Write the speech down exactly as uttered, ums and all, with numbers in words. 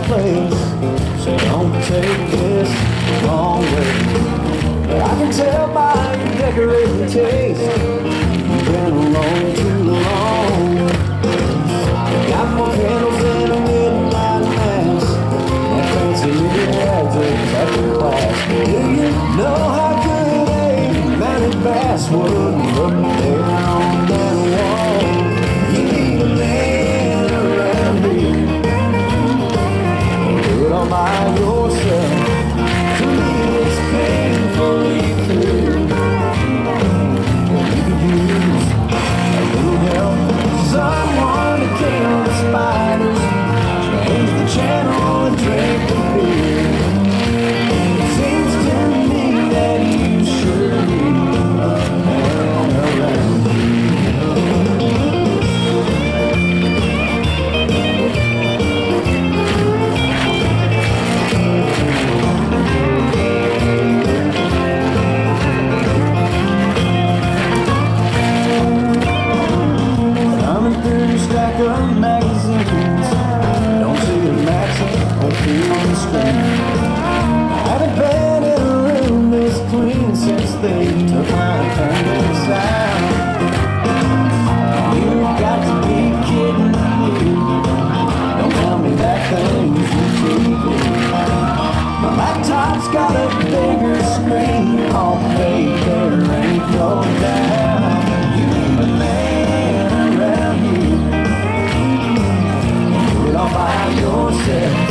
place, so don't take this the wrong way. But I can tell by your decorated taste, you've been alone too long. Got more candles than a midnight mass, and fancy new adjectives at the class. Do you know how good a mounted bass would look there on that wall? You need a man around here, do it all by yourself. To me it's painfully clear that you could use a little help. Someone to kill the spiders, change the channel and drink the beer. It seems to me that you sure need a man around here. Thumbing through your stack of magazines, don't see a maxim or feel on the screen. I haven't been in a room this clean since they took my appendix out. You've got to be kidding me, don't tell me that thing's your T V. My laptop's got a bigger screen, oh babe, there ain't no doubt. You need a man around here, do it all by yourself.